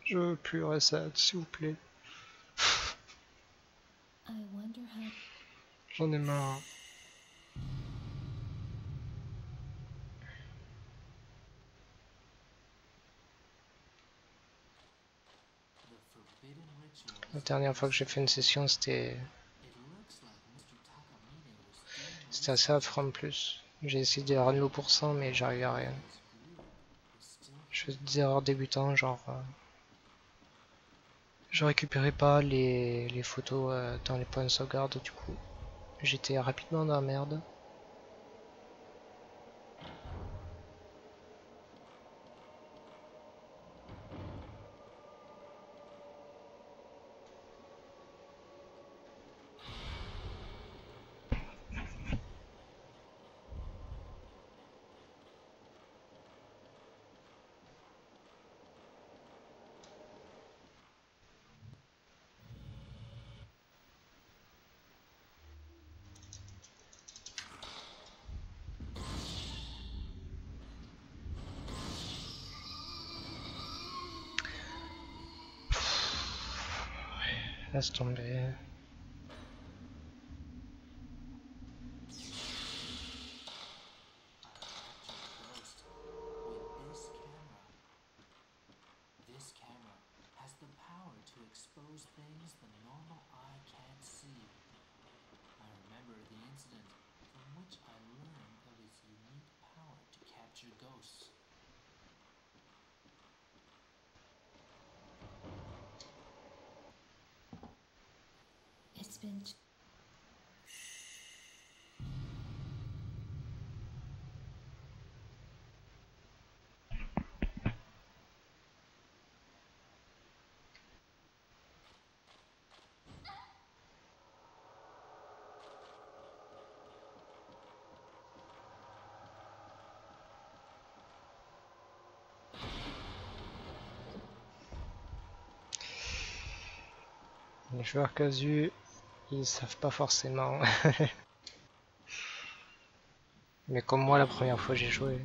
Je veux plus reset, s'il vous plaît. J'en ai marre. La dernière fois que j'ai fait une session, c'était assez affreux en plus. J'ai essayé de rendre le pourcent, mais j'arrivais à rien. Je faisais des erreurs débutants, genre je récupérais pas les photos dans les points de sauvegarde, du coup j'étais rapidement dans la merde. Laisse tomber. Les joueurs casus, ils savent pas forcément. Mais comme moi la première fois j'ai joué.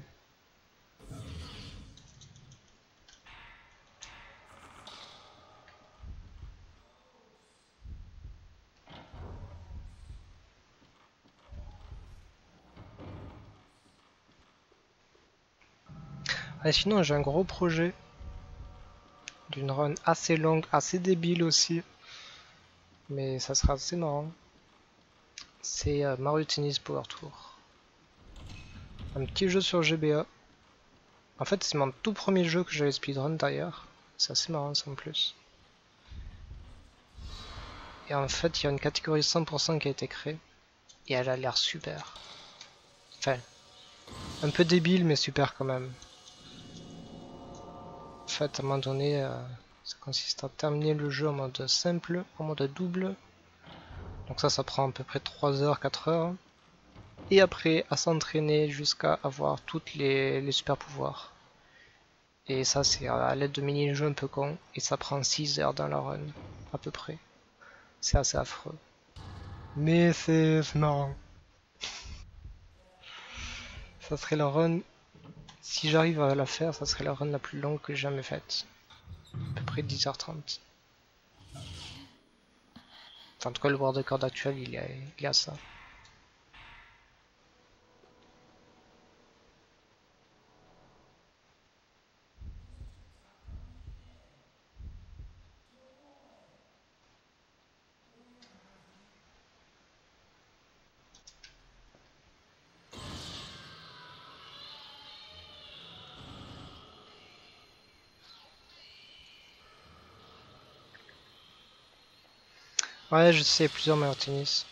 Ah, sinon j'ai un gros projet d'une run assez longue, assez débile aussi. Mais ça sera assez marrant. C'est Mario Tennis Power Tour. Un petit jeu sur GBA. En fait c'est mon tout premier jeu que j'avais speedrun d'ailleurs. C'est assez marrant ça en plus. Et en fait il y a une catégorie 100% qui a été créée. Et elle a l'air super. Enfin, un peu débile mais super quand même. En fait à un moment donné, ça consiste à terminer le jeu en mode simple, en mode double. Donc ça prend à peu près 3 heures, 4 heures. Et après à s'entraîner jusqu'à avoir toutes les super pouvoirs. Et ça c'est à l'aide de mini-jeux un peu con. Et ça prend 6 heures dans la run, à peu près. C'est assez affreux. Mais c'est marrant. Ça serait la run, si j'arrive à la faire, ça serait la run la plus longue que j'ai jamais faite. À peu près 10h30. Enfin, en tout cas, le world record actuel, il est à ça. Ouais, je sais, plusieurs meilleurs tennis.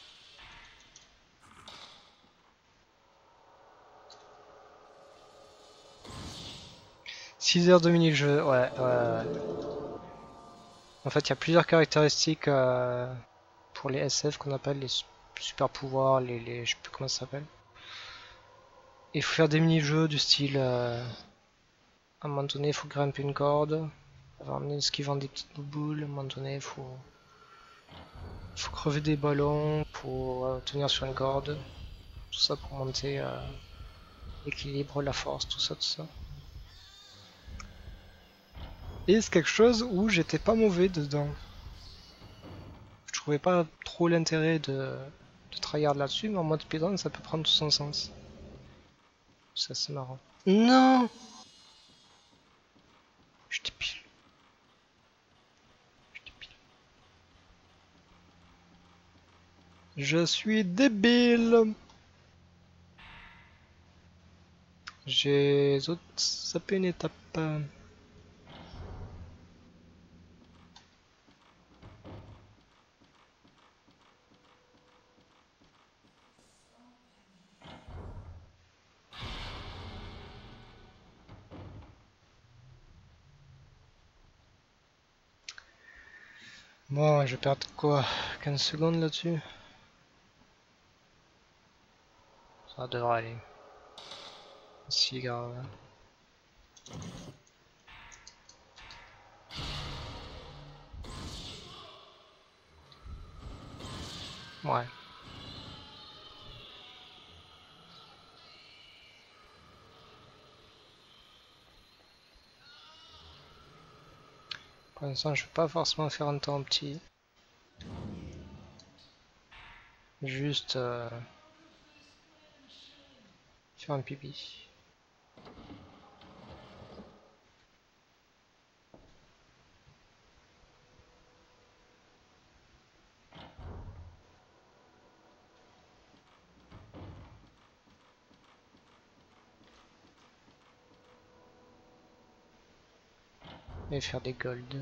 6 heures de mini-jeu, ouais. En fait, il y a plusieurs caractéristiques pour les SF qu'on appelle les super pouvoirs, je sais plus comment ça s'appelle. Il faut faire des mini-jeux du style, à un moment donné, il faut grimper une corde, avoir un esquivant des petites boules, à un moment donné, faut crever des ballons pour tenir sur une corde. Tout ça pour monter l'équilibre, la force, tout ça. Et c'est quelque chose où j'étais pas mauvais dedans. Je trouvais pas trop l'intérêt de tryhard là-dessus, mais en mode speedrun ça peut prendre tout son sens. Ça c'est marrant. Non! Je débile. Je suis débile. J'ai zappé une étape. Bon, je vais perdre quoi? 15 secondes là-dessus? Ça devrait aller. Si grave. Ouais. Pour l'instant, je vais pas forcément faire un temps petit. Juste faire un pipi. Et faire des golds.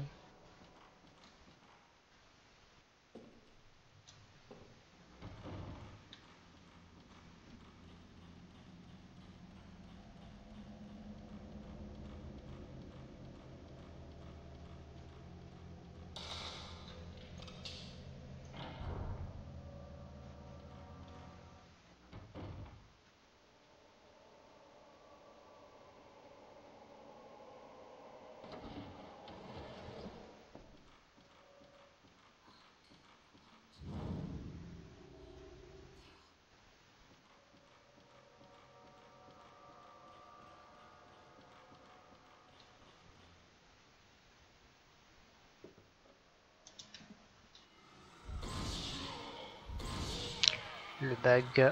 Le bag.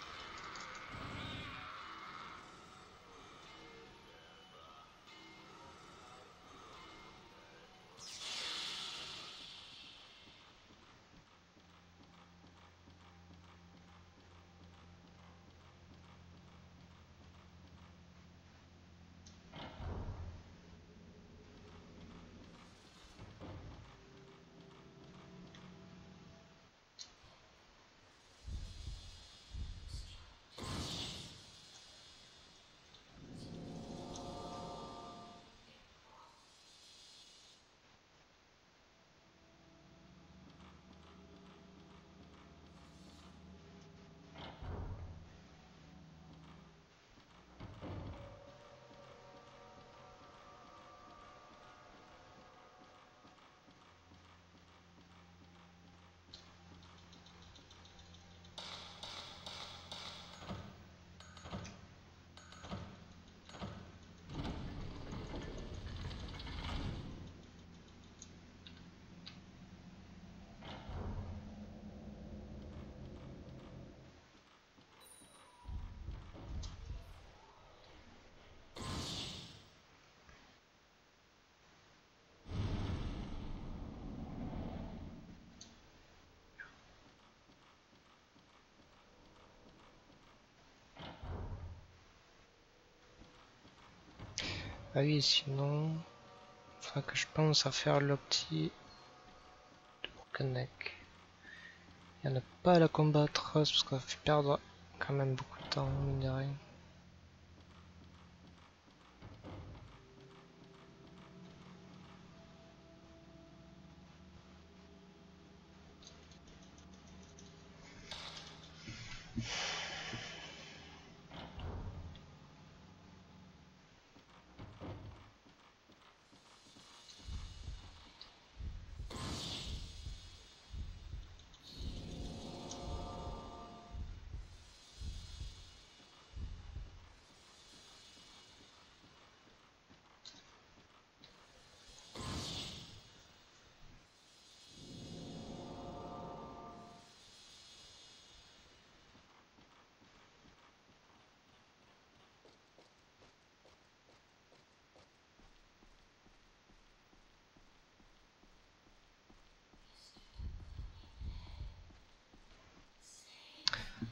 Ah oui, sinon, il faudra que je pense à faire l'opti de Broken-Neck. Il n'y en a pas à la combattre parce qu'on va fait perdre quand même beaucoup de temps, mine de rien.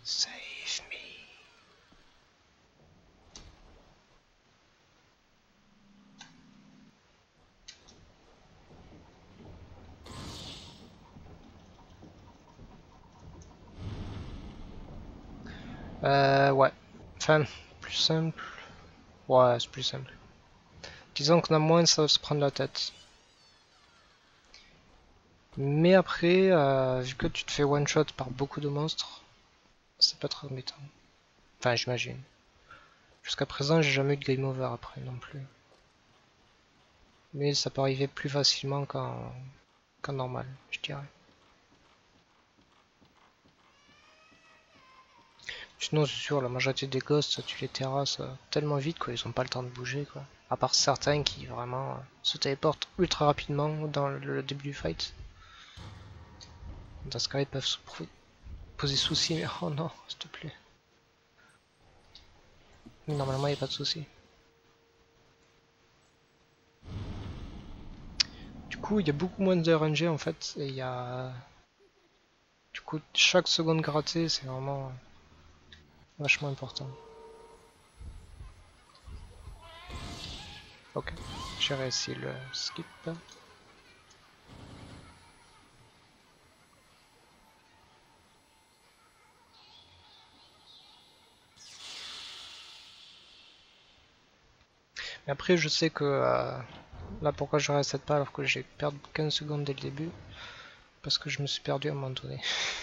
Save me. Ouais. Enfin, plus simple. Ouais, c'est plus simple. Disons qu'on a moins ça va se prendre la tête. Mais après, vu que tu te fais one shot par beaucoup de monstres, c'est pas très embêtant. Enfin, j'imagine. Jusqu'à présent, j'ai jamais eu de game over après non plus. Mais ça peut arriver plus facilement qu'en normal, je dirais. Sinon, c'est sûr, la majorité des ghosts, tu les terrasses tellement vite qu'ils ont pas le temps de bouger, quoi. À part certains qui vraiment se téléportent ultra rapidement dans le début du fight. Dans ce cas, ils peuvent se poser souci, mais oh non, s'il te plaît. Mais normalement, il n'y a pas de souci. Du coup, il y a beaucoup moins de RNG en fait, et il y a... Du coup, chaque seconde grattée, c'est vraiment vachement important. Ok, j'ai réussi le skip. Mais après, je sais que là, pourquoi je reset pas alors que j'ai perdu 15 secondes dès le début, parce que je me suis perdu à un moment donné.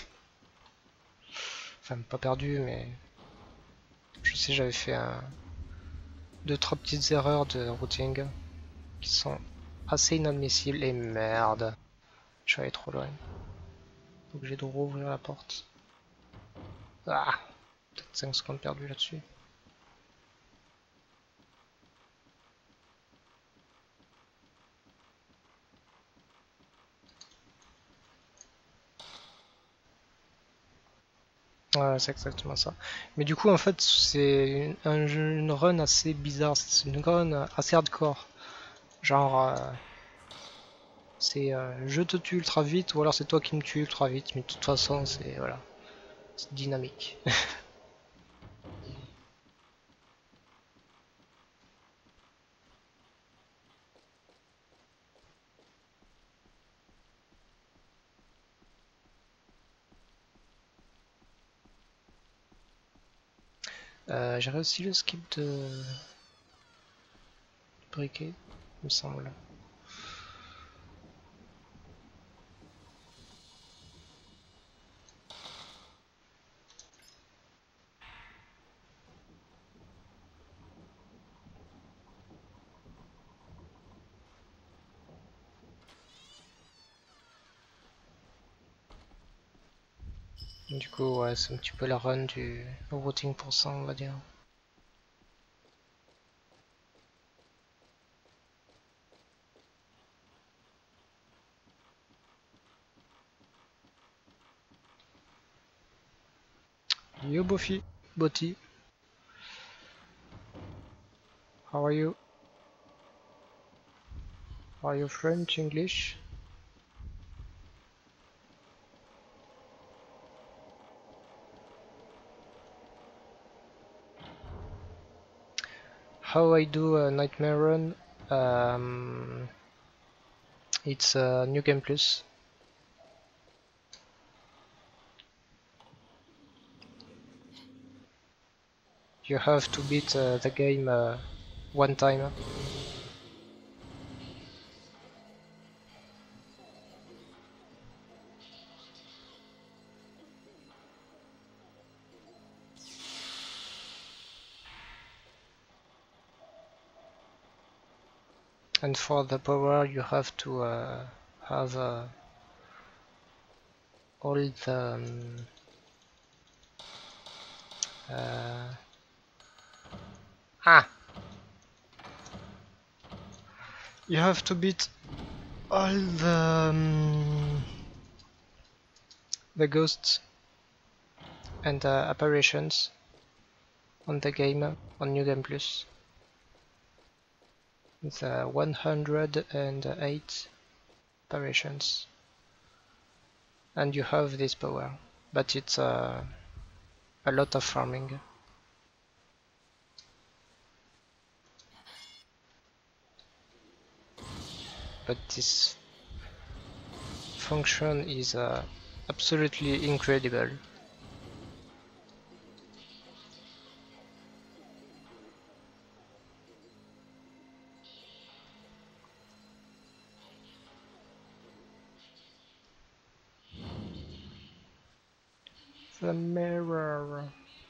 Enfin, pas perdu, mais je sais, j'avais fait deux, trois petites erreurs de routing qui sont assez inadmissibles. Et merde, je suis allé trop loin. Donc j'ai dû rouvrir la porte. Ah, peut-être 5 secondes perdues là-dessus. Ouais, c'est exactement ça. Mais du coup, en fait, c'est une run assez bizarre. C'est une run assez hardcore. Genre, c'est je te tue ultra vite, ou alors c'est toi qui me tue ultra vite. Mais de toute façon, c'est voilà, c'est dynamique. J'ai réussi le skip de briquet, il me semble. Du coup, ouais, c'est un petit peu la run du routing pour ça, on va dire. Yo, Buffy, Botti, how are you? Are you French, English? How I do a Nightmare Run? It's a New Game Plus. You have to beat the game one time. And for the power you have to have all the uh, ah you have to beat all the ghosts and apparitions on the game on New Game Plus. It's 108 apparitions, and you have this power, but it's a lot of farming. But this function is absolutely incredible. The mirror.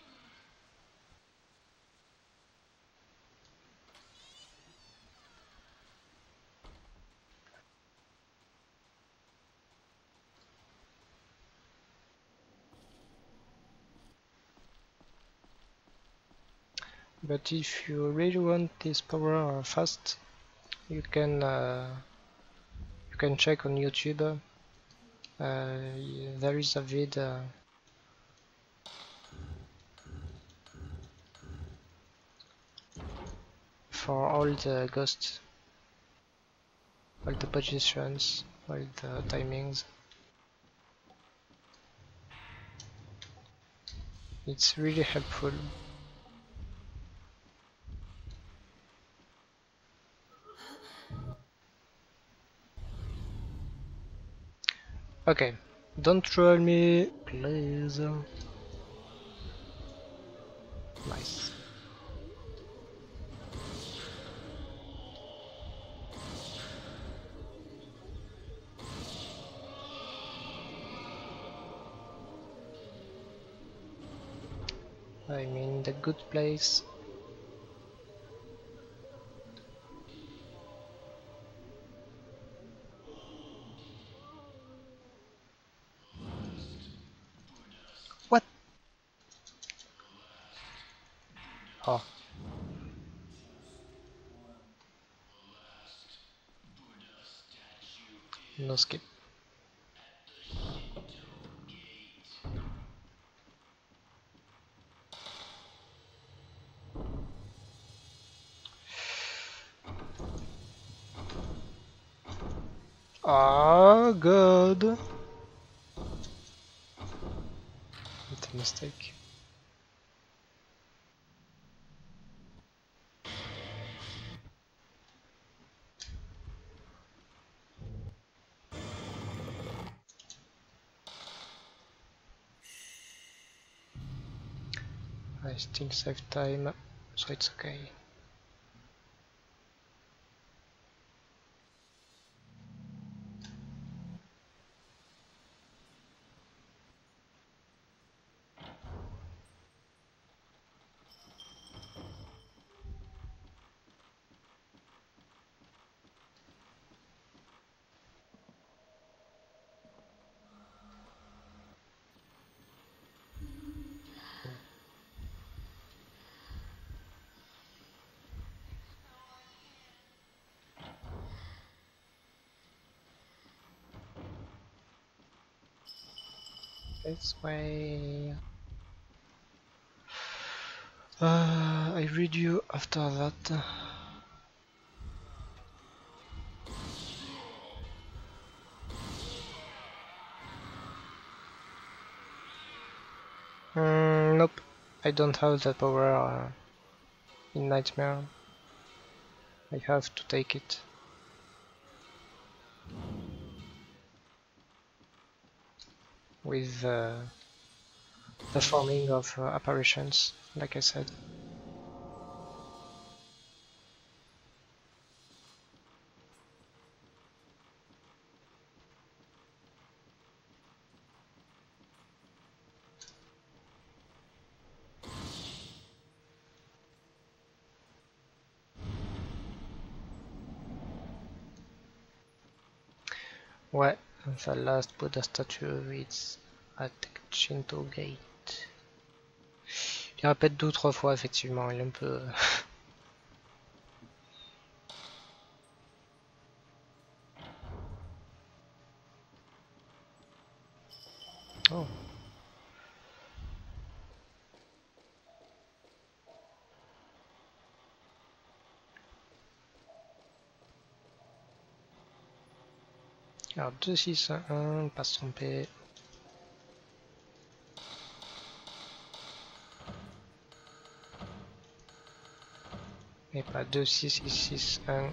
But if you really want this power fast, you can check on YouTube. There is a vid for all the ghosts, all the positions, all the timings. It's really helpful. Okay, don't troll me, please. Nice. I'm in the good place. What? Oh. No skip. Ah, good. It's a mistake. I still save time, so it's okay. This way. I read you after that. Nope, I don't have the power in Nightmare. I have to take it. With the forming of apparitions, like I said. Ouais, the last Buddha statue is at Shinto Gate. Il répète 2 ou 3 fois, effectivement, il est un peu... Oh. Alors 2, 6, 1, pas se tromper. Et pas 2, 6, 6, 6, 1.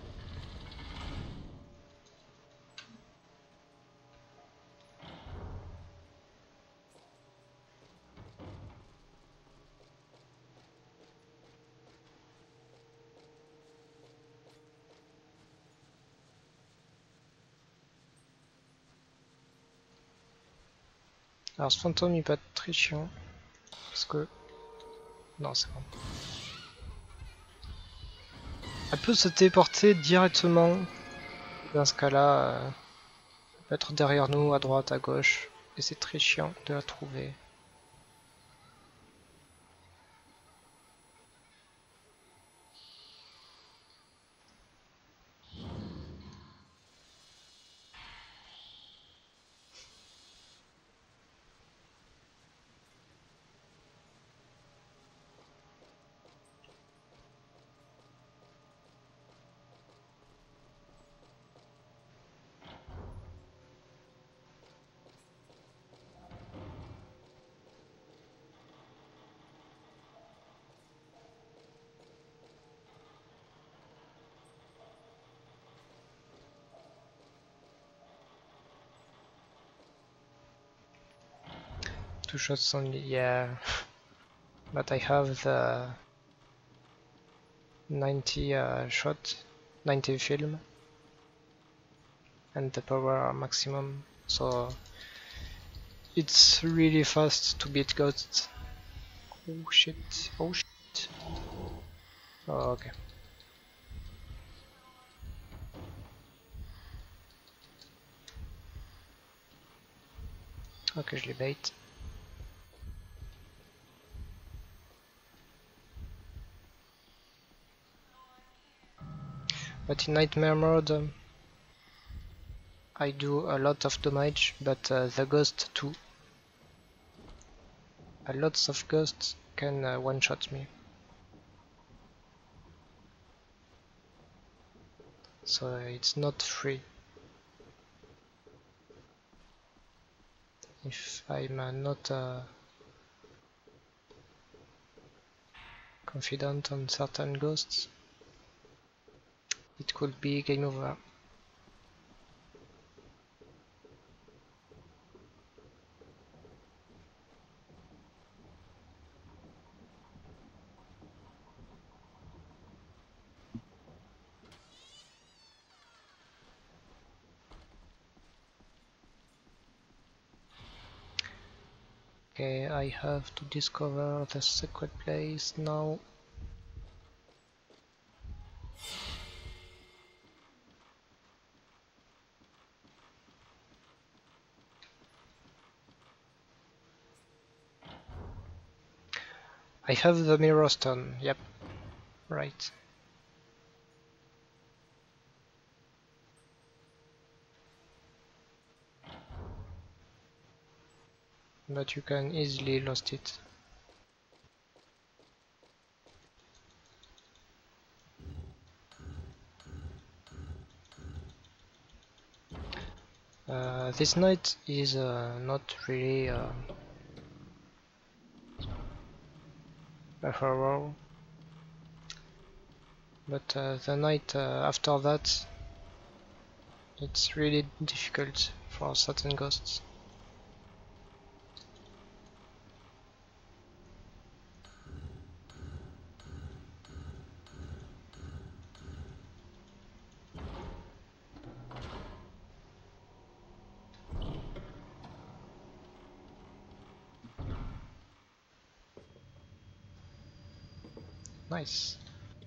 Alors ce fantôme il peut être très chiant. Parce que... Non, c'est bon. Elle peut se téléporter directement. Dans ce cas-là, elle peut être derrière nous, à droite, à gauche. Et c'est très chiant de la trouver. Two shots only, yeah. But I have the 90 shot, 90 film. And the power maximum. So it's really fast to beat ghosts. Oh shit, oh shit. Oh, ok. Ok, je les bait. But in Nightmare mode, I do a lot of damage, but the ghost too. A lots of ghosts can one-shot me. So it's not free. If I'm not confident on certain ghosts, it could be game over. Okay, I have to discover the secret place now. I have the mirror stone, yep, right. But you can easily lost it. This night is not really a horror, but the night after that, it's really difficult for certain ghosts. Nice.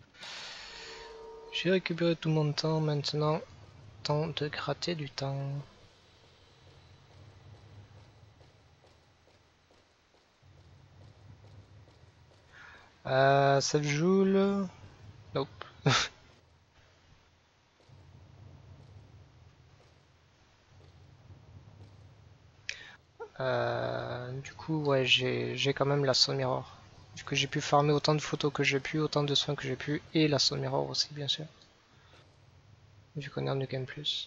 J'ai récupéré tout mon temps maintenant. Temps de gratter du temps. Save Joule. Nope. Du coup, ouais, j'ai quand même la Soul Mirror. Du coup, j'ai pu farmer autant de photos que j'ai pu, autant de soins que j'ai pu, et la Soul Mirror aussi, bien sûr. Vu qu'on est en New Game Plus.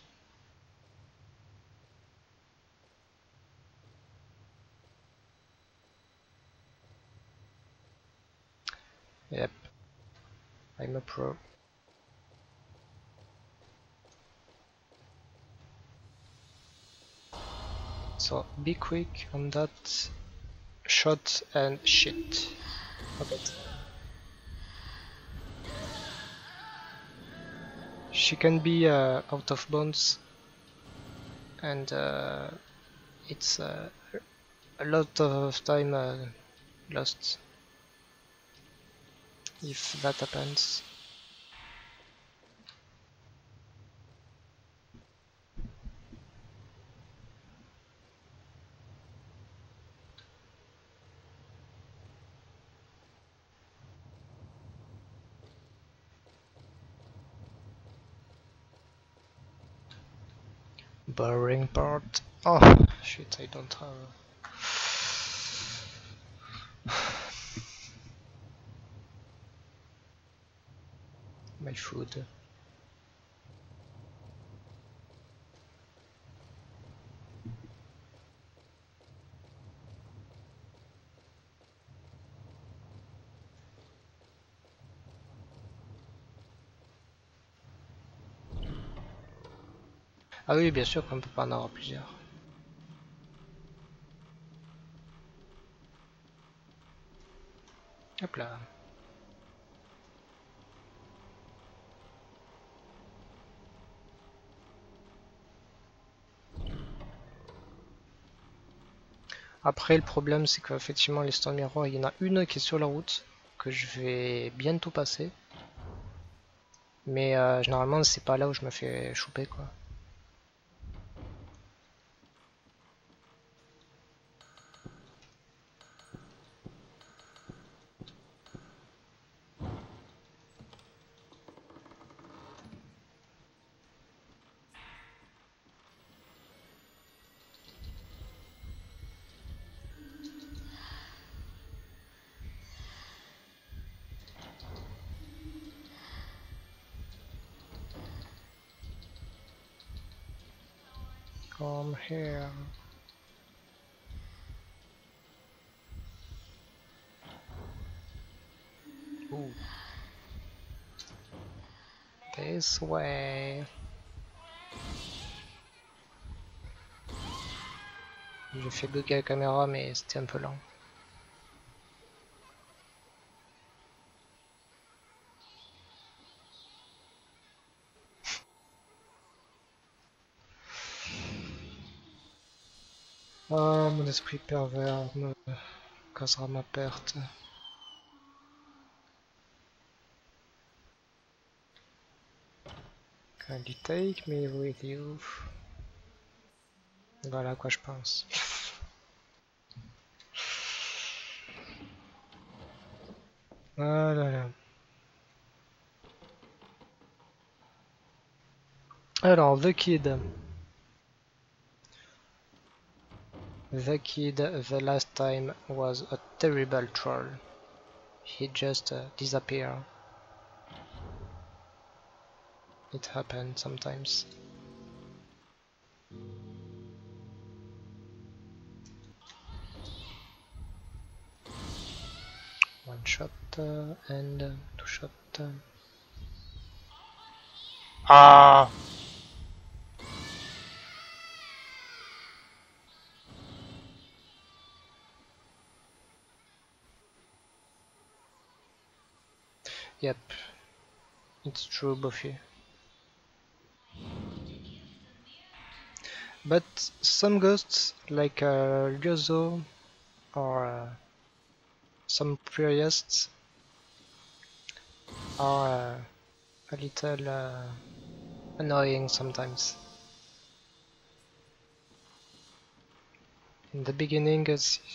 Yep. I'm a pro. So be quick on that shot and shit. Okay. She can be out of bounds, and it's a lot of time lost if that happens. Boring part. Oh shit, I don't have my food. Ah oui, bien sûr qu'on peut pas en avoir plusieurs. Hop là. Après, le problème, c'est qu'effectivement, les Stone Mirror, il y en a une qui est sur la route, que je vais bientôt passer. Mais généralement, c'est pas là où je me fais choper, quoi. Come here. Ooh. This way. J'ai fait bugger la caméra, mais c'était un peu lent. Ah, mon esprit pervers me causera ma perte. Can you take me with you? Voilà à quoi je pense. Ah là là. Alors, The Kid. The Kid the last time was a terrible troll. He just disappeared. It happened sometimes. One shot and two shot. Ah! Yep, it's true, Buffy. But some ghosts, like Ryozo or some priests, are a little annoying sometimes. In the beginning,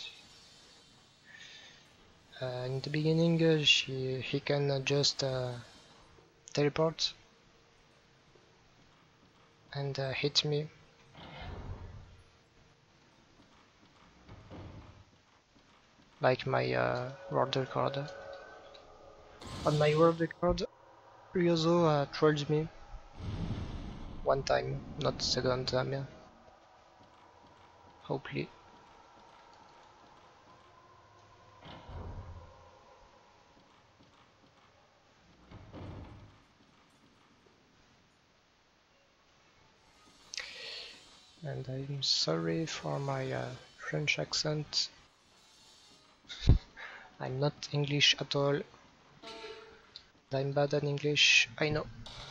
he can just teleport and hit me. Like my world record. On my world record, Ryozo trolled me one time, not second time, yeah. Hopefully. I'm sorry for my French accent. I'm not English at all. I'm bad at English, I know.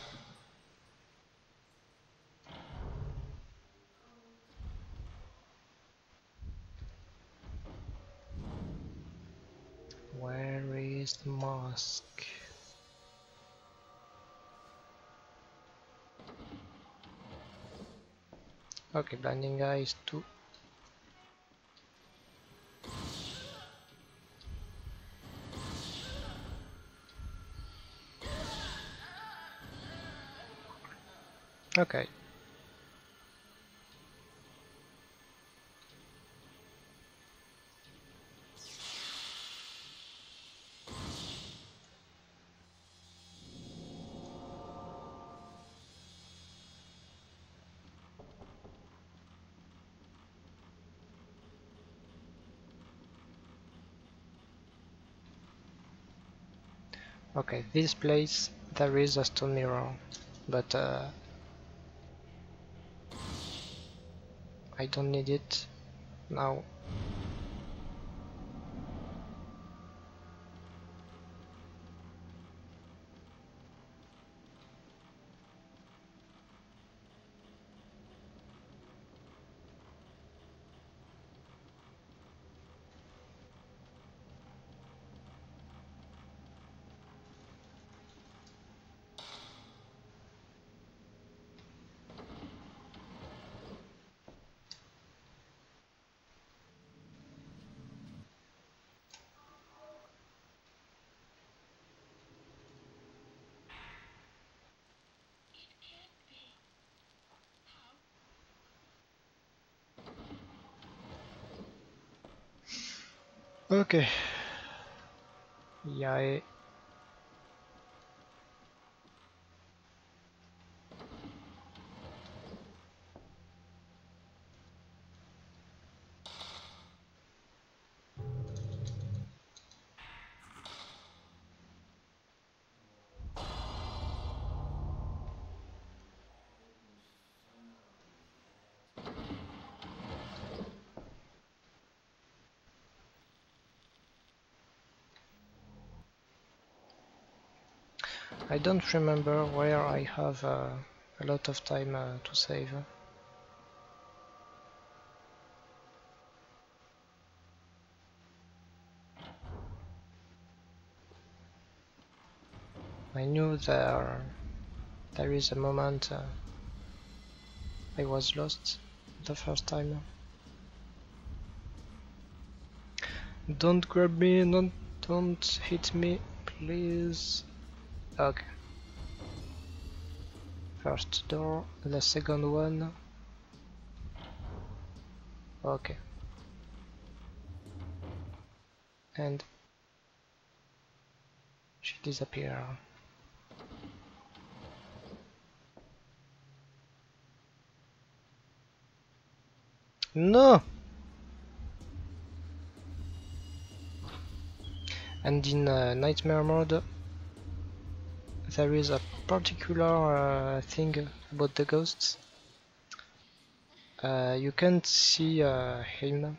Where is the mask? Okay, blinding eye is 2. Okay. Okay, this place there is a stone mirror, but I don't need it now. Okay. Yeah. I don't remember where I have a lot of time to save. I knew there is a moment I was lost the first time. Don't grab me, don't hit me, please. Okay. First door, the second one. Okay. And she disappeared. No! And in nightmare mode, there is a particular thing about the ghosts. You can't see him.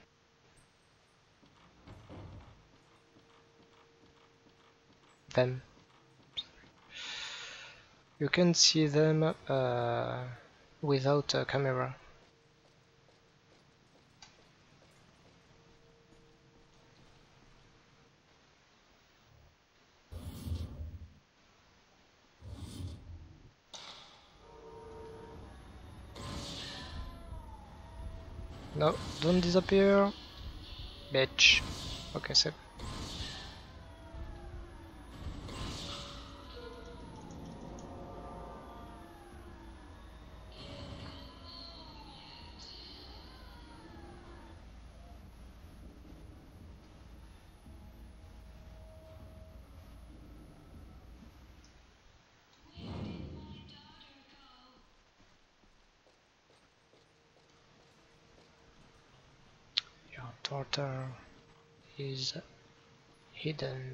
Them. You can see them without a camera. No, don't disappear. Bitch. Okay, so your daughter is hidden.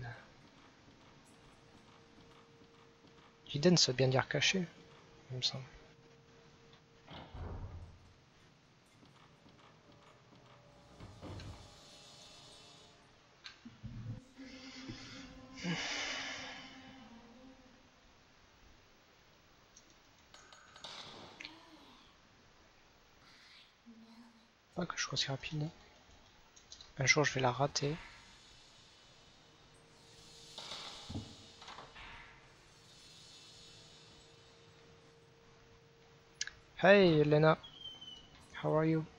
Hidden, ça veut bien dire caché, il me semble. Pas que je sois si rapide. Un jour je vais la rater. Hey Elena, how are you?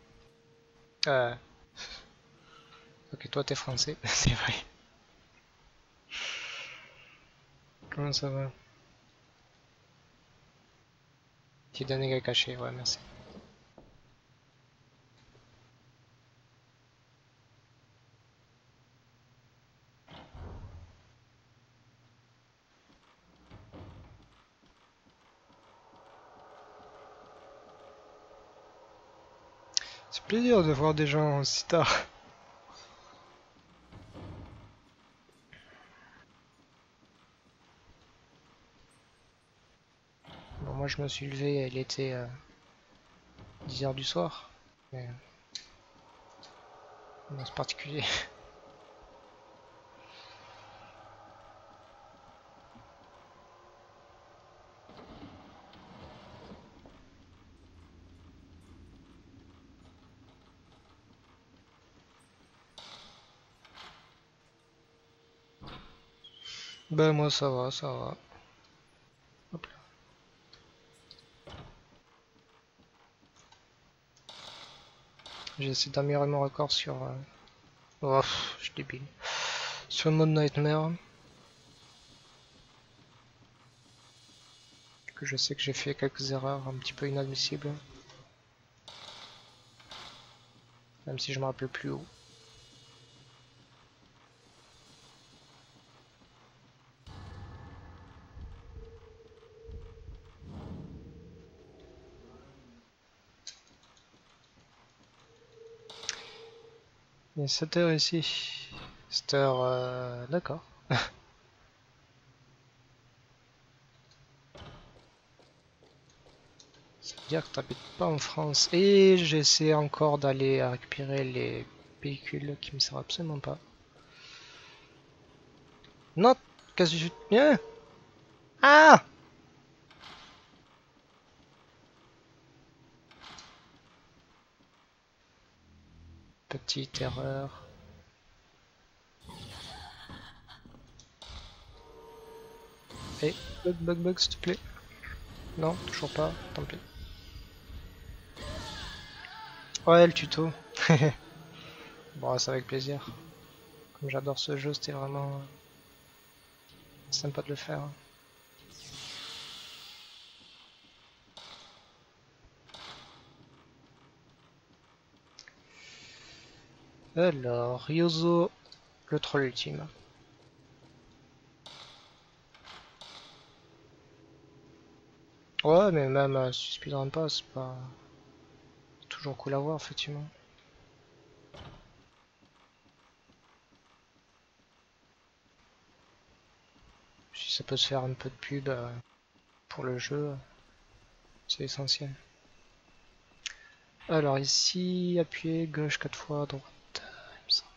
Ok, toi t'es français, c'est vrai. Comment ça va? Titanica caché, ouais, merci. C'est plaisir de voir des gens si tard. Bon, moi je me suis levé, il était 10 h du soir. Mais non, c'est particulier. Ben moi ça va, ça va. Hop là. J'ai essayé d'améliorer mon record sur... Oh, je suis débile. Sur le mode Nightmare. Que je sais que j'ai fait quelques erreurs un petit peu inadmissibles. Même si je me rappelle plus où. Il est 7 h ici. 7 h... D'accord. Ça veut dire que t'habites pas en France. Et j'essaie encore d'aller récupérer les véhicules qui me servent absolument pas. Non. Qu'est-ce que tu... Ah! Petite erreur. Et bug, s'il te plaît. Non, toujours pas, tant pis. Ouais, le tuto. Bon, c'est avec plaisir. Comme j'adore ce jeu, c'était vraiment sympa de le faire. Alors, Ryozo, le troll ultime. Ouais, mais même si tu speedrun pas, c'est pas toujours cool à voir, effectivement. Si ça peut se faire un peu de pub pour le jeu, c'est essentiel. Alors ici, appuyez gauche 4 fois, droite, il me semble.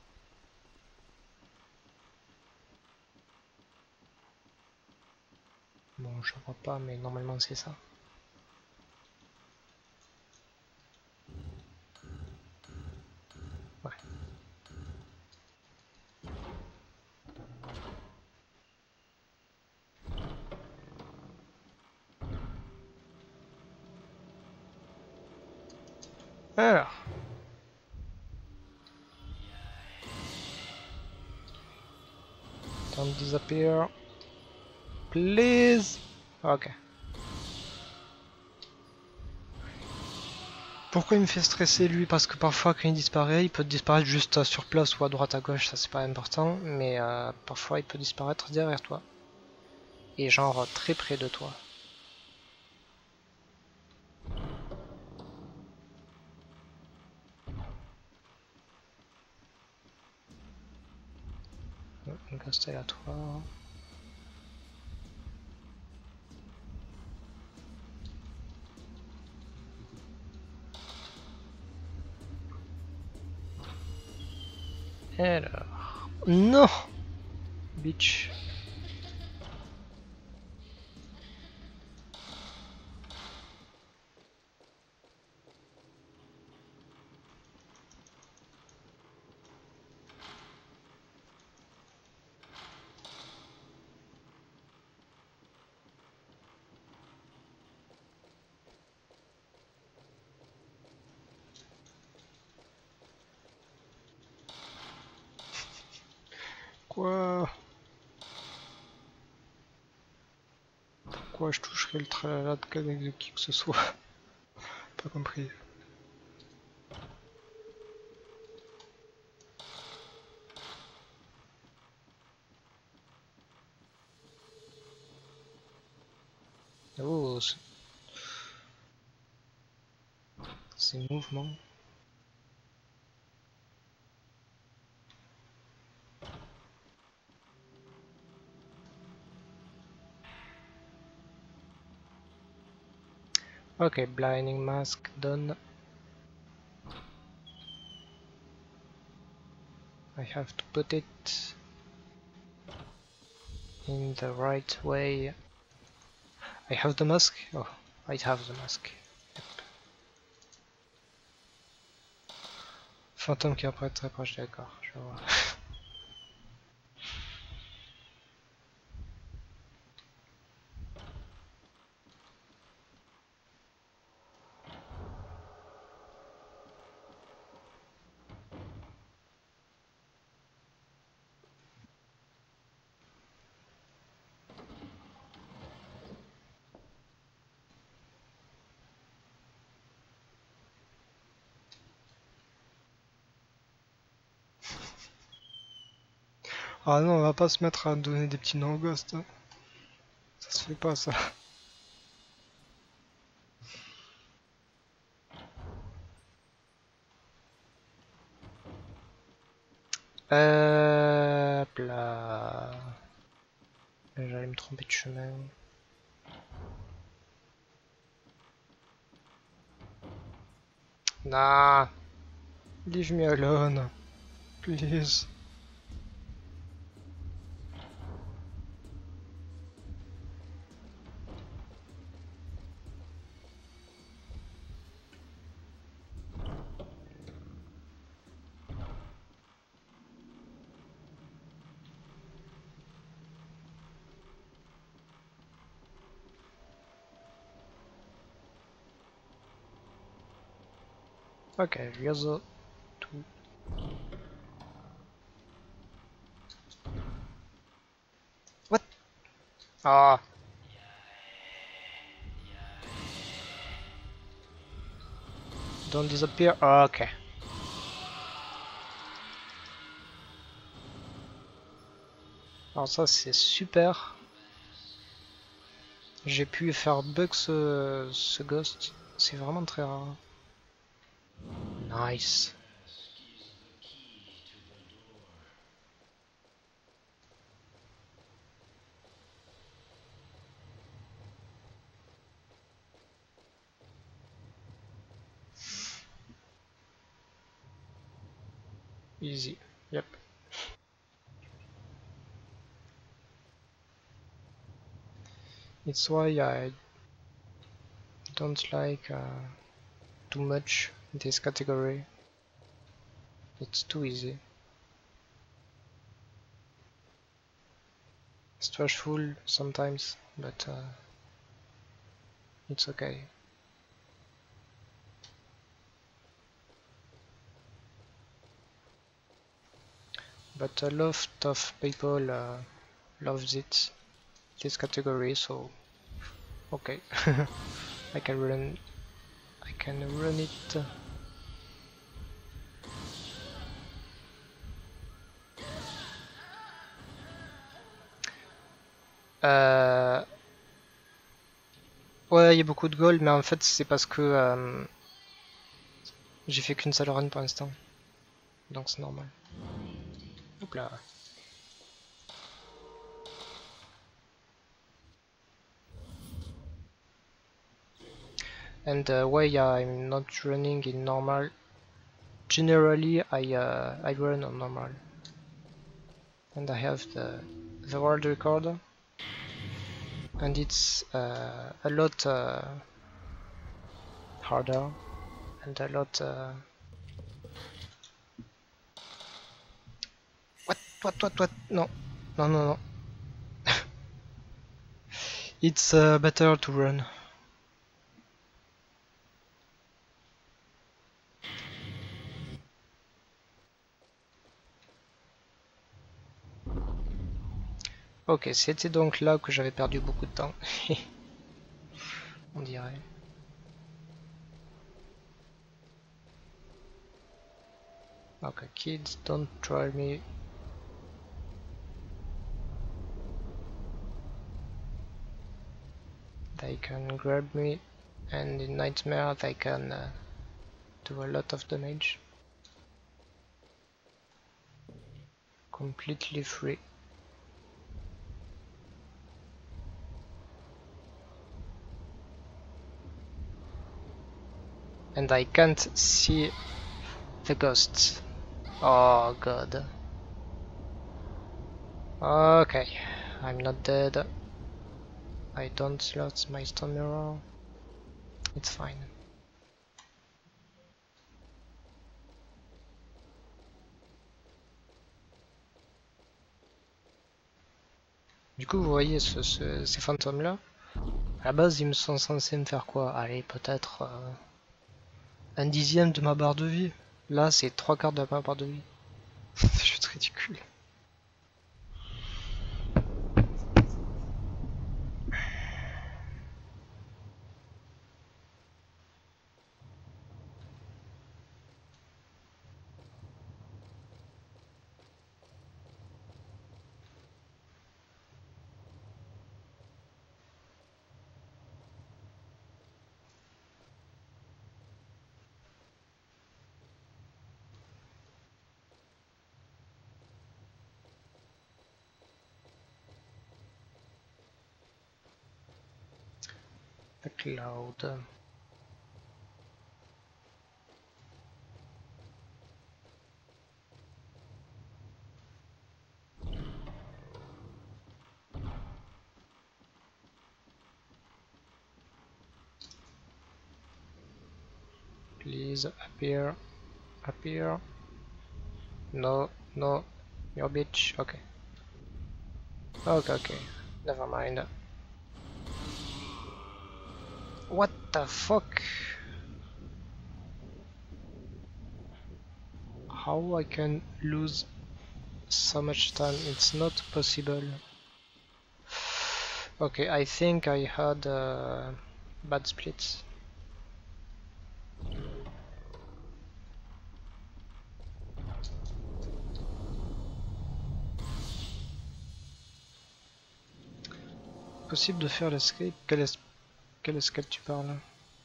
Bon, je vois pas, mais normalement c'est ça. Ouais. Alors. Don't disappear. Please. Ok. Pourquoi il me fait stresser lui? Parce que parfois quand il disparaît, il peut disparaître juste sur place ou à droite à gauche, ça c'est pas important, mais parfois il peut disparaître derrière toi. Et genre très près de toi. Un ghost aléatoire. Alors... Non! Bitch. Quoi? Pourquoi je toucherais le tralala de qui que ce soit? Pas compris. Oh, ces mouvements. Ok, blinding mask done. I have to put it in the right way. I have the mask? Oh, I have the mask. Yep. Fantôme qui apparaît très proche, d'accord, je vois. Ah non, on va pas se mettre à donner des petits noms ghost. Hein. Ça se fait pas ça. Hop là. J'allais me tromper de chemin. Nah, leave me alone, please. Okay, Ryozo 2. What? Ah. Don't disappear. Okay. Alors ça c'est super. J'ai pu faire bug ce ghost. C'est vraiment très rare. Nice. Easy. Yep. It's why I don't like too much this category. It's too easy. Stressful sometimes, but it's okay. But a lot of people loves it, this category, so okay. I can run it. Ouais, il y a beaucoup de gold, mais en fait c'est parce que j'ai fait qu'une seule run pour l'instant, donc c'est normal. Hop là. And why I'm not running in normal? Generally, I run on normal, and I have the world record, and it's a lot harder and a lot. What? No, no. It's better to run. Ok, c'était donc là que j'avais perdu beaucoup de temps. On dirait. Okay, kids, don't try me. They can grab me, and in Nightmare they can do a lot of damage. Completely free. And I can't see the ghosts. Oh god. Okay, I'm not dead. I don't lose my stone mirror. It's fine. Du coup, vous voyez ces fantômes-là. À la base, ils me sont censés me faire quoi? Allez, peut-être un dixième de ma barre de vie. Là, c'est trois quarts de ma barre de vie. C'est juste ridicule. The cloud. Please appear. Appear. No, no. Your bitch. Okay. Okay, okay. Never mind. What the fuck? How I can lose so much time? It's not possible. Okay, I think I had bad splits. Possible de faire l'escape? Quel escape tu parles?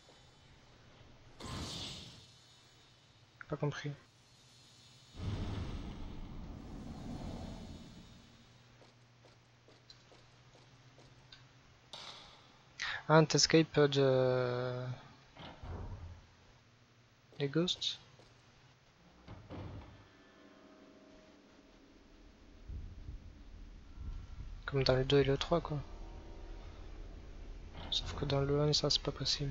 Pas compris. Ah, t'escape de... les ghosts? Comme dans le 2 et le 3 quoi. Sauf que dans le 1 ça c'est pas possible.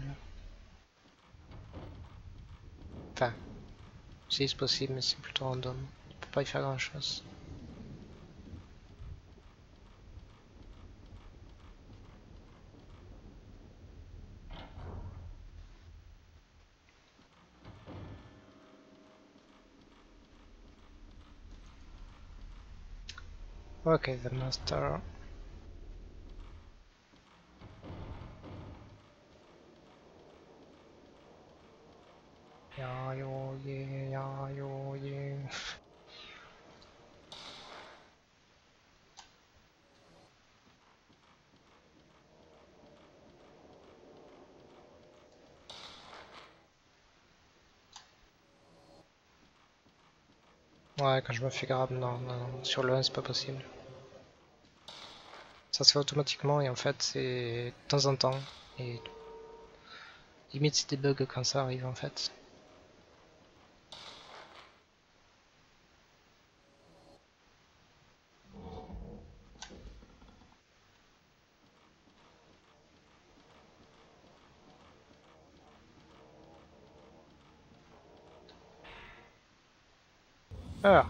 Enfin, si c'est possible mais c'est plutôt random. On peut pas y faire grand chose. Ok, the master. Ya yo ye, ya yo ye. Ouais, quand je me fais grab, non, non, non. Sur le 1 c'est pas possible. Ça se fait automatiquement et en fait c'est de temps en temps. Et limite c'est des bugs quand ça arrive en fait. Ah!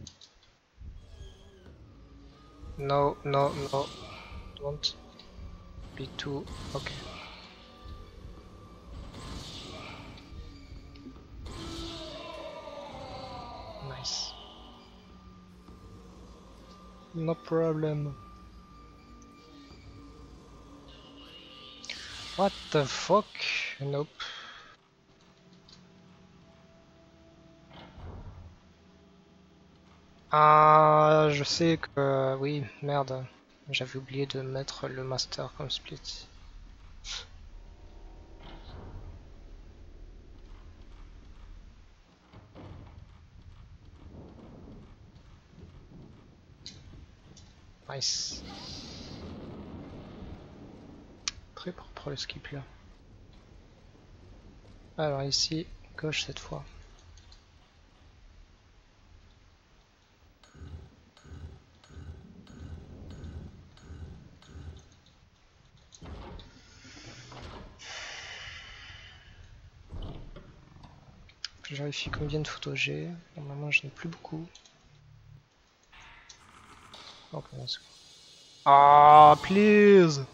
No, no, no. Don't be too... Okay. Nice. No problem. What the fuck? Nope. Ah, je sais que... Oui, merde. J'avais oublié de mettre le master comme split. Nice. Très propre le skip là. Alors ici, gauche cette fois. Je vérifie combien de photos j'ai. Normalement je n'ai plus beaucoup. Ok, c'est bon. Ah, please!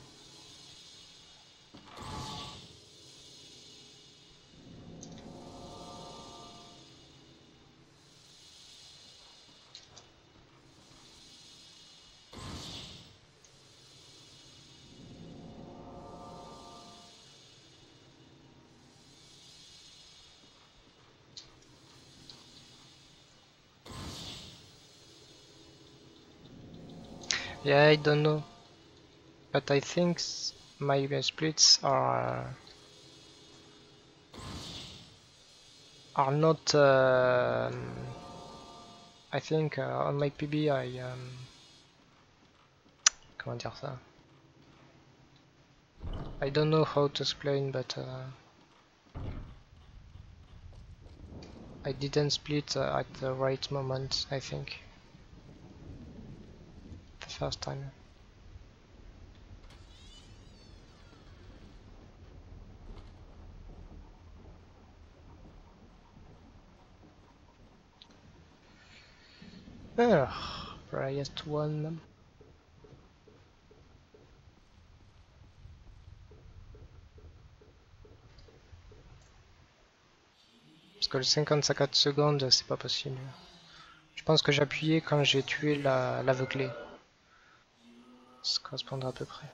Yeah, I don't know. But I think my splits are not. I think on my PB I comment dire ça? I don't know how to explain, but I didn't split at the right moment. I think the first time. Brightest one. Parce que le 54 secondes, c'est pas possible. Je pense que j'ai appuyé quand j'ai tué l'aveuglé. Ça correspondra à peu près.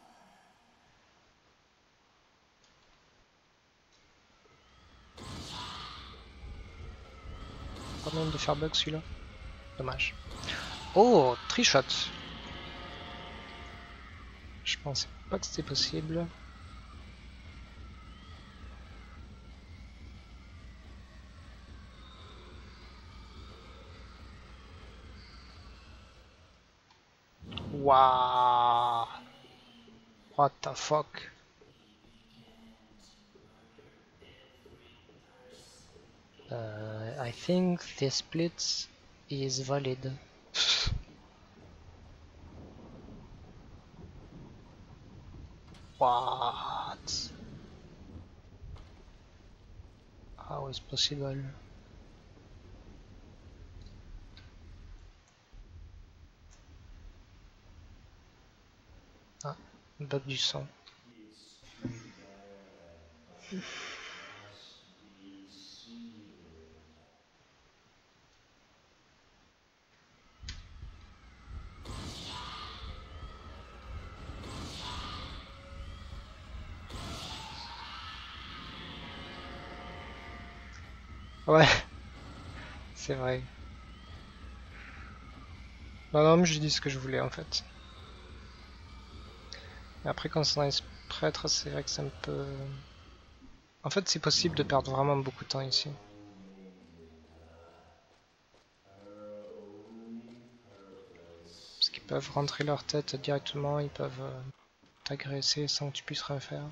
Pas même de faire bug celui-là. Dommage. Oh, trichot. Je pensais pas que c'était possible. Waouh. What the fuck. I think this split is valid. What? How is possible? Ah, bug du son. Ouais, c'est vrai. Non, non, mais j'ai dit ce que je voulais en fait. Mais après, quand c'est dans les prêtres, c'est vrai que c'est un peu. En fait, c'est possible de perdre vraiment beaucoup de temps ici. Parce qu'ils peuvent rentrer leur tête directement, ils peuvent t'agresser sans que tu puisses rien faire.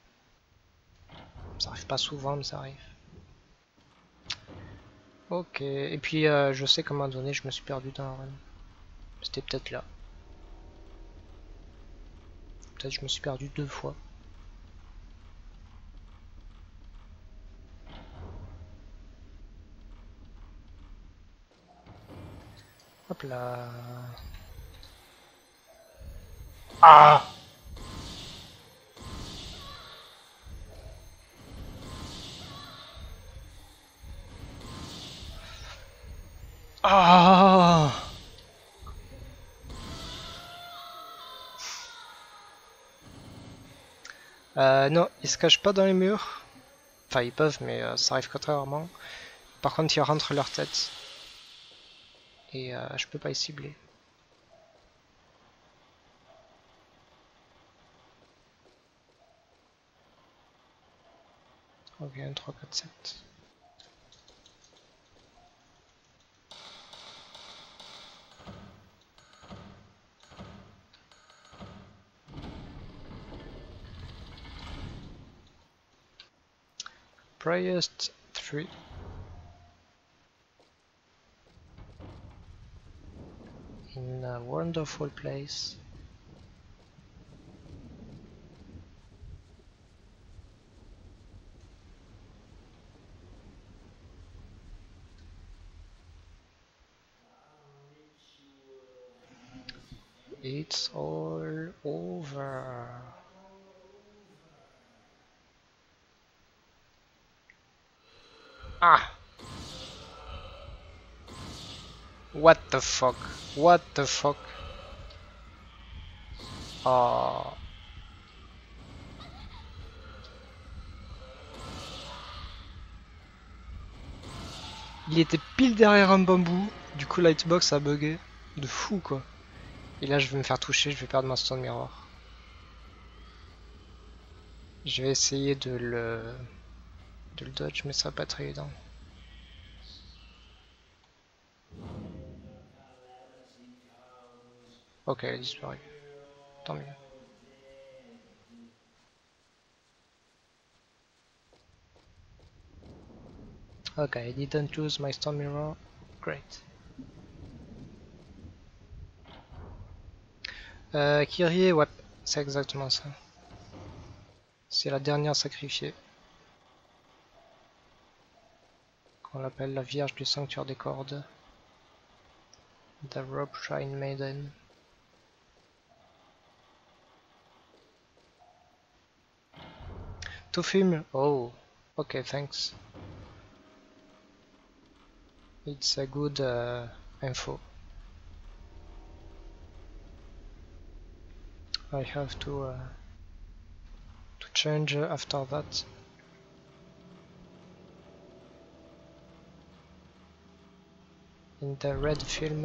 Ça arrive pas souvent, mais ça arrive. Ok, et puis je sais qu'à un moment donné, je me suis perdu dans la run. C'était peut-être là. Peut-être que je me suis perdu 2 fois. Hop là. Ah! Ah! Non, ils se cachent pas dans les murs. Enfin, ils peuvent, mais ça arrive que très rarement. Par contre, ils rentrent leur tête. Et je peux pas y cibler. Ok, 1, 3, 4, 7. Brightest 3. In a wonderful place. It's all over. Ah! What the fuck? What the fuck? Oh. Il était pile derrière un bambou, du coup Lightbox a bugué. De fou quoi. Et là je vais me faire toucher, je vais perdre ma Stone Mirror. Je vais essayer de le dodge, mais ça va pas être évident. Ok, elle a disparu. Tant mieux. Ok, I didn't lose my Stone Mirror. Great. Kyrie, ouais, c'est exactement ça. C'est la dernière sacrifiée. Qu'on l'appelle la Vierge du Sanctuaire des Cordes. The Rope Shrine Maiden. To film? Oh, okay, thanks. It's a good info. I have to change after that. In the red film.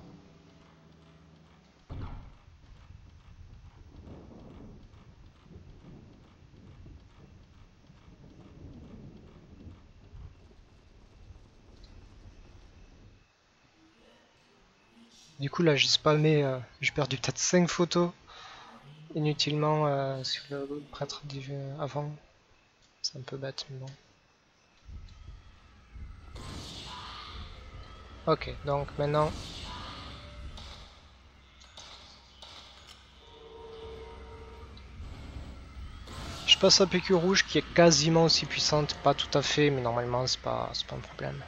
Du coup là j'ai spammé, j'ai perdu peut-être 5 photos inutilement sur le prêtre avant. C'est un peu bête mais bon. Ok, donc maintenant je passe à PQ rouge qui est quasiment aussi puissante, pas tout à fait, mais normalement c'est pas un problème.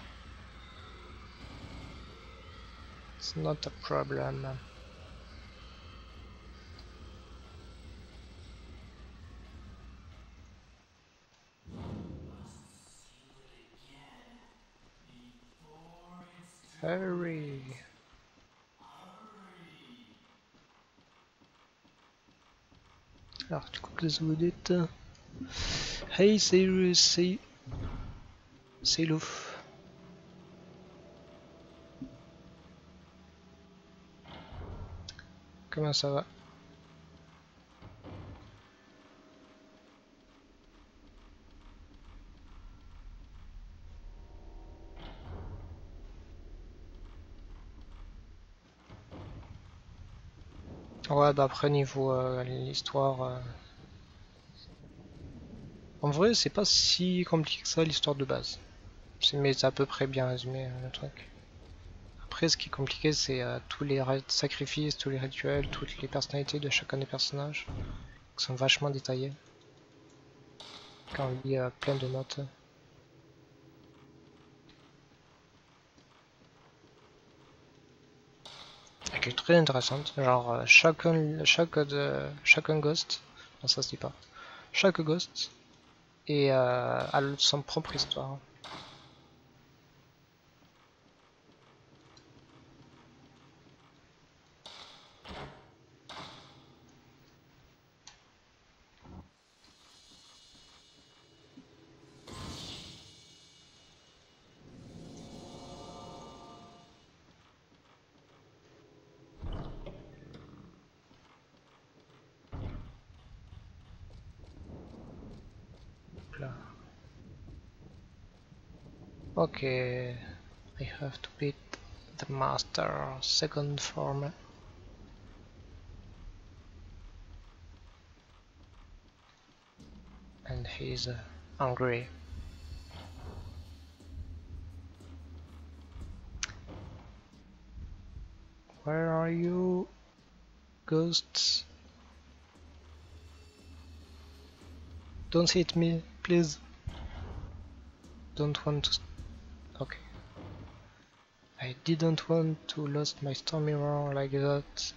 It's not a problem. Hurry. Alors du coup qu'est-ce que vous dites? Hey c'est Louf. Comment ça va? Ouais bah après niveau l'histoire... En vrai c'est pas si compliqué que ça l'histoire de base. Mais c'est à peu près bien résumé le truc. Après ce qui est compliqué c'est tous les sacrifices, tous les rituels, toutes les personnalités de chacun des personnages qui sont vachement détaillés. Quand on lit plein de notes. Et qui est très intéressante. Genre chacun ghost. Non ça se dit pas. Chaque ghost a son propre histoire. Okay, I have to beat the master second form. And he's hungry. Where are you, ghosts? Don't hit me, please. Don't want to. Okay. I didn't want to lose my storm mirror like that.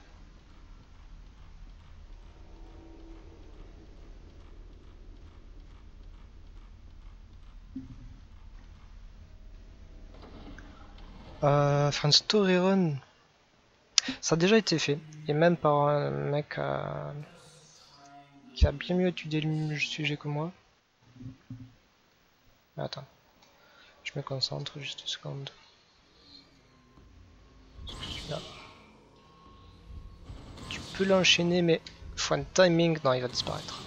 Enfin, story run, ça a déjà été fait, et même par un mec qui a bien mieux étudié le sujet que moi. Attends, je me concentre juste une seconde. Celui-là. Tu peux l'enchaîner, mais faut un timing. Non, il va disparaître.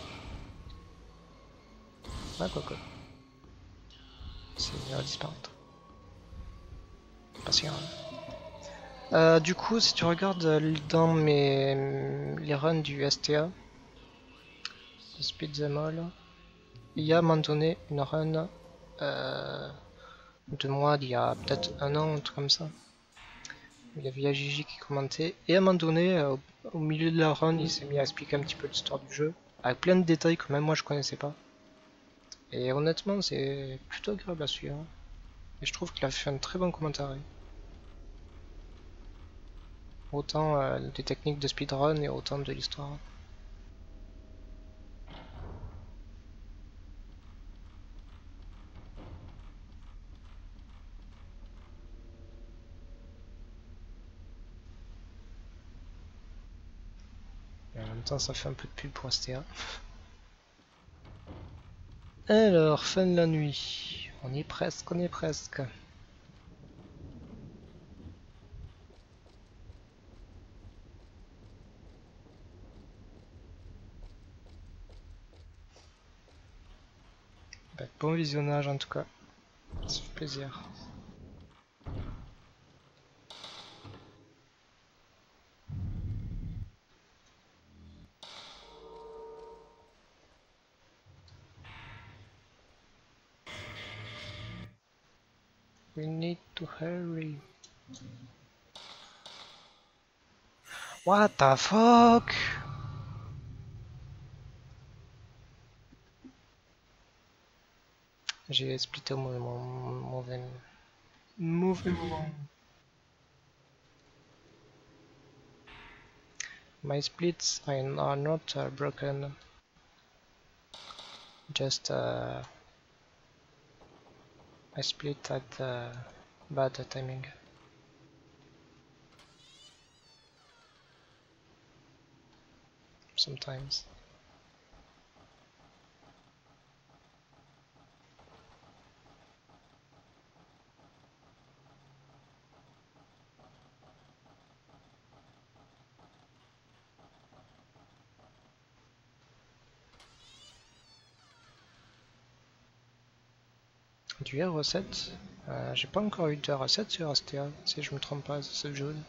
Ah, quoi. Il va disparaître. Pas si grave. Du coup, si tu regardes dans les runs du STA, de Speed Them All, il y a à un moment donné une run de moi d'il y a peut-être un an, un truc comme ça. Il y avait Gigi qui commentait, et à un moment donné, au milieu de la run, il s'est mis à expliquer un petit peu l'histoire du jeu, avec plein de détails que même moi je connaissais pas. Et honnêtement, c'est plutôt agréable à suivre. Et je trouve qu'il a fait un très bon commentaire. Autant des techniques de speedrun et autant de l'histoire. Et en même temps, ça fait un peu de pub pour STA. Alors, fin de la nuit. On y est presque, on y est presque. Bah, bon visionnage en tout cas. Ça fait plaisir. We need to hurry. What the fuck? J'ai splitté au mauvais moment. My splits are not broken. Just I split at bad timing. Sometimes. Du R7, j'ai pas encore eu de R7 sur STA, si je me trompe pas, c'est ce jaune.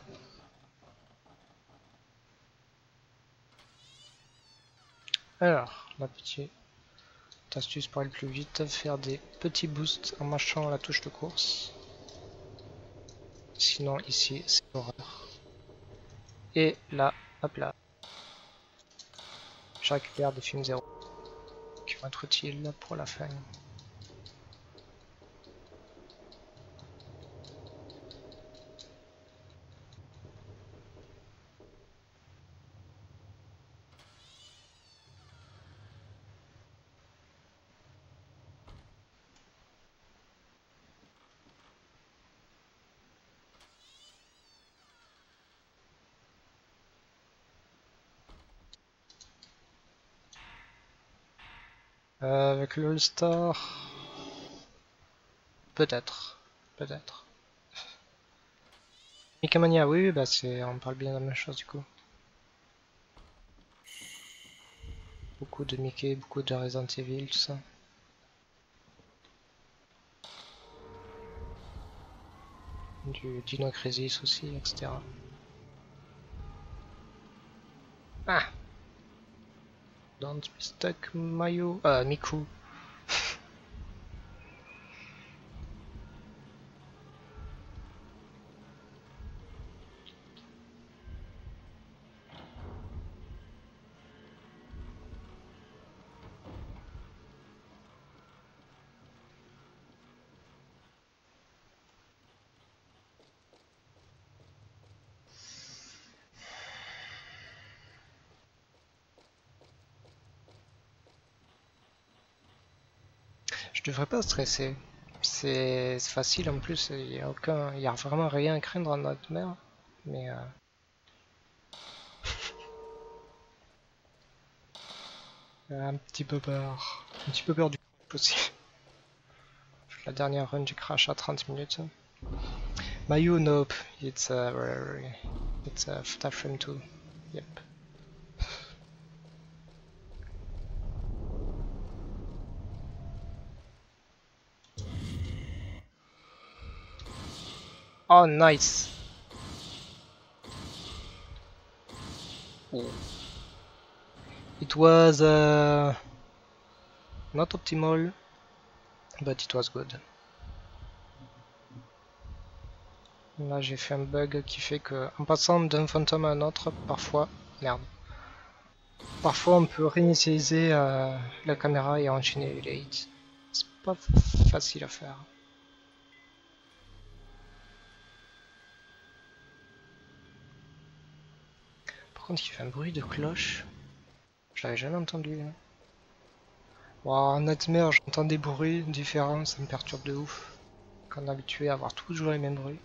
Alors, la petite astuce pour aller plus vite, faire des petits boosts en mâchant la touche de course. Sinon ici c'est l'horreur. Et là, hop là, je récupère des films 0 qui vont être utiles pour la fin. Avec le All-Star, peut-être. Mikamania, oui, bah on parle bien de la même chose du coup. Beaucoup de Mickey, beaucoup de Resident Evil, tout ça. du Dino Crisis aussi, etc. Ah! Don't mistake Mayu... Miku. Je devrais pas stresser. C'est facile en plus, il y a vraiment rien à craindre en Nightmare. Mais un petit peu peur. Un petit peu peur du crash aussi. La dernière run du crash à 30 minutes. Mayu, nope. It's a Taframe 2. Yep. Oh, nice. It was not optimal, but it was good. Là j'ai fait un bug qui fait que en passant d'un fantôme à un autre, parfois, merde. Parfois on peut réinitialiser la caméra et enchaîner les hits. C'est pas facile à faire. Par contre il fait un bruit de cloche. Je l'avais jamais entendu. Hein. Bon, en Nightmare j'entends des bruits différents, ça me perturbe de ouf. Quand on est habitué à avoir toujours les mêmes bruits.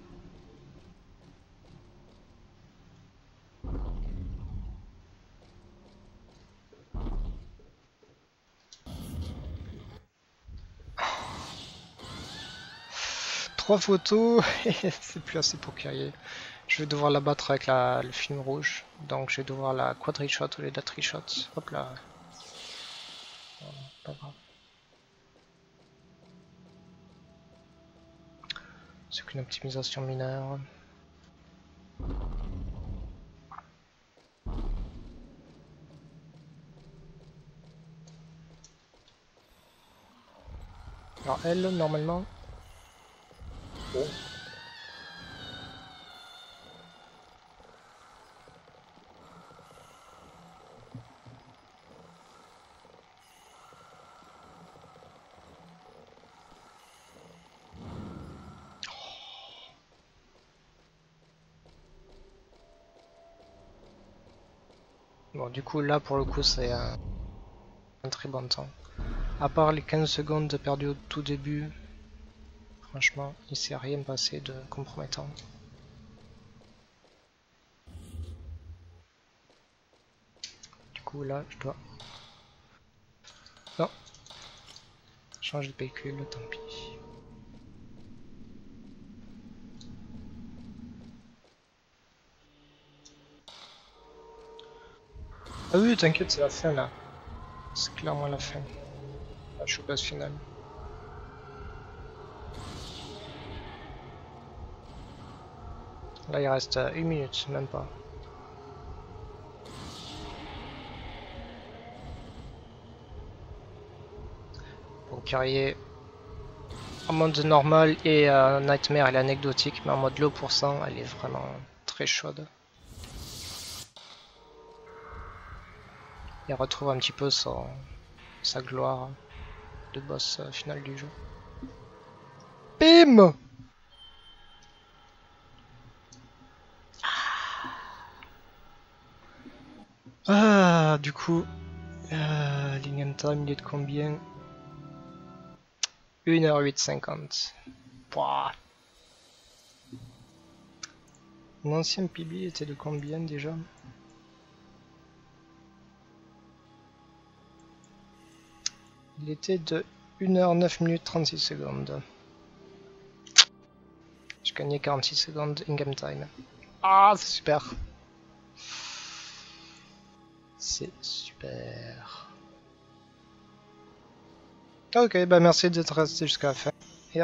Trois photos et c'est plus assez pour carrier. Je vais devoir la battre avec le film rouge, donc je vais devoir la quadri-shot au lieu de la tri-shot. Hop là. Bon, pas grave. C'est qu'une optimisation mineure. Alors elle, normalement... Bon. Bon, du coup, là, pour le coup, c'est un très bon temps. À part les 15 secondes perdues au tout début, franchement, il s'est rien passé de compromettant. Du coup, là, je dois... Non. Changer de véhicule, tant pis. Ah oui, t'inquiète, c'est la fin, là. C'est clairement la fin. La showcase finale. Là, il reste 1 minute, même pas. Pour carrier en mode normal et Nightmare, elle est anecdotique, mais en mode low pourcent, elle est vraiment très chaude. Et retrouve un petit peu sa gloire de boss final du jeu. Bim! Ah, du coup, l'ingame time il est de combien? 1h0850. Pouah. Mon ancien PB était de combien déjà? Il était de 1h09 minutes 36 secondes. J'ai gagné 46 secondes in-game time. Ah, c'est super. C'est super. Ok, bah merci d'être resté jusqu'à la fin.